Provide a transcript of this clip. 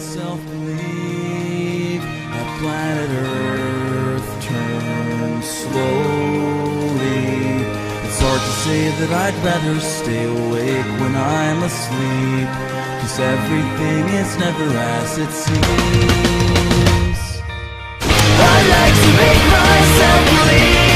myself believe that planet Earth turns slowly. It's hard to say that I'd rather stay awake when I'm asleep, 'cause everything is never as it seems. I like to make myself believe